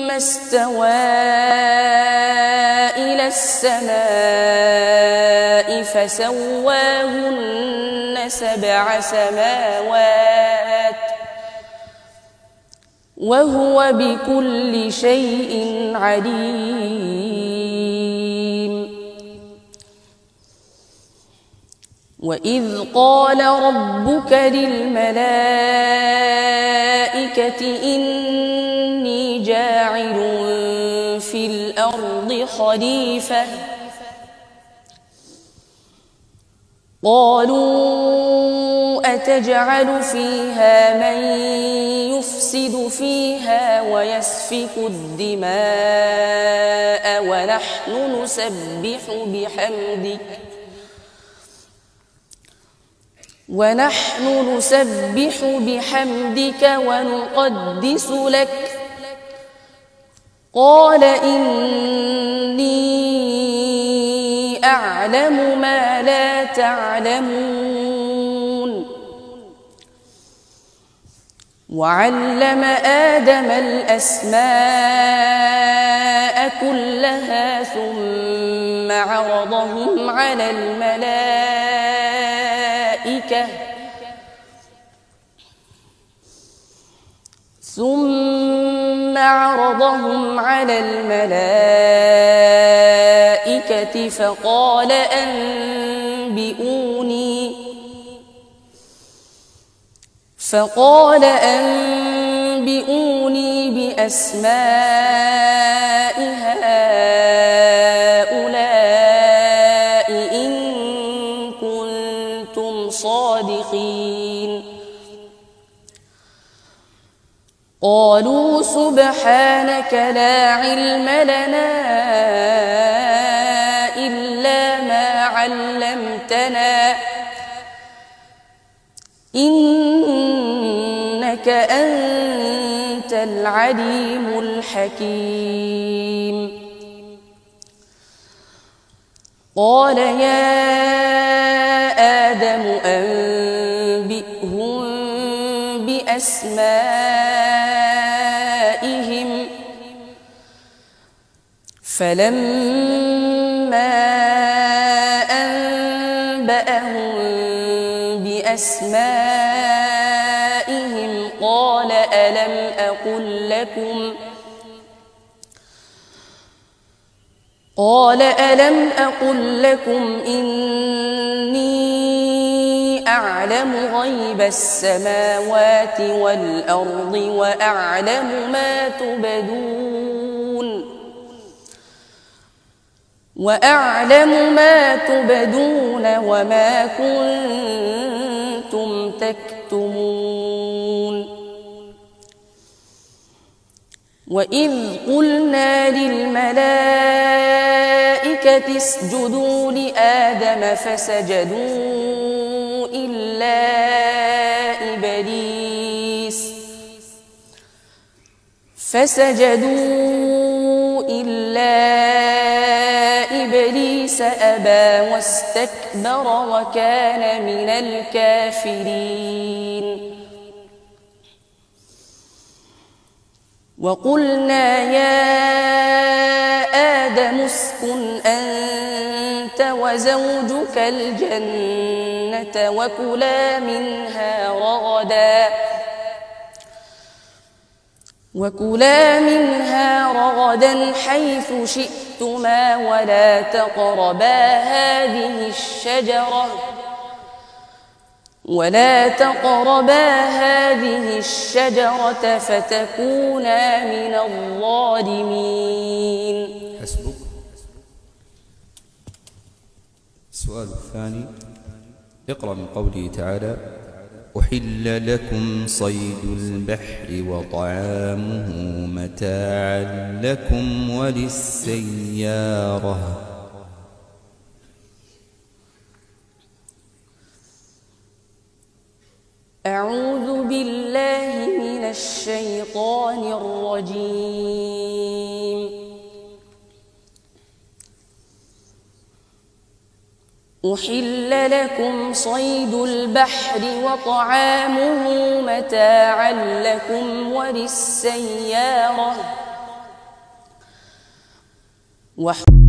استوى إلى السماء فسواهن 7 سماوات وهو بكل شيء عليم. وإذ قال ربك للملائكة إني جاعل في الأرض خليفة قالوا أتجعل فيها من يفسد فيها ويسفك الدماء ونحن نسبح بحمدك ونقدس لك قال إني أعلم ما لا تعلمون. وعلم آدم الأسماء كلها ثم عرضهم على الملائكة فقال أنبئوني بأسماء هؤلاء إن كنتم صادقين. قالوا سبحانك لا علم لنا إلا ما علمتنا إنك أنت العليم الحكيم. قال يا آدم أنبئهم بأسمائهم فلما أنبأهم بأسمائهم قال ألم أقل لكم إني أعلم غيب السماوات والأرض وأعلم ما تبدون وما كنتم تكتمون. وإذ قلنا للملائكة اسجدوا لآدم فسجدوا إلا إبليس أبى واستكبر وكان من الكافرين. وقلنا يا آدم اسكن أنت وزوجك الجنة وكلا منها رغدا حيث شئتما ولا تقربا هذه الشجرة فتكونا من الظالمين. حسبك. السؤال الثاني: اقرأ من قوله تعالى: أحل لكم صيد البحر وطعامه متاعا لكم وللسيارة. أعوذ بالله من الشيطان الرجيم. أحل لكم صيد البحر وطعامه متاعا لكم وللسيارة وح